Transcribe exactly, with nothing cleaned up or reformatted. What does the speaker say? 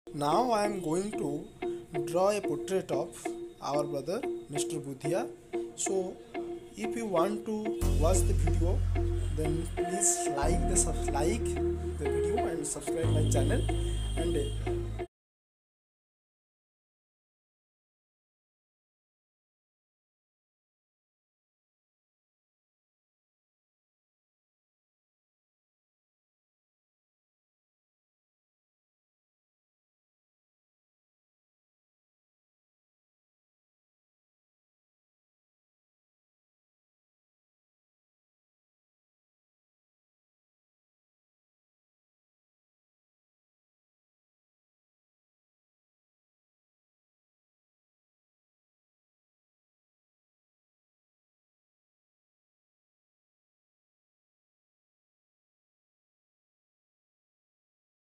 Now I am going to draw a portrait of our brother Mister Budhia. So if you want to watch the video, then please like the sub- like the video and subscribe my channel, and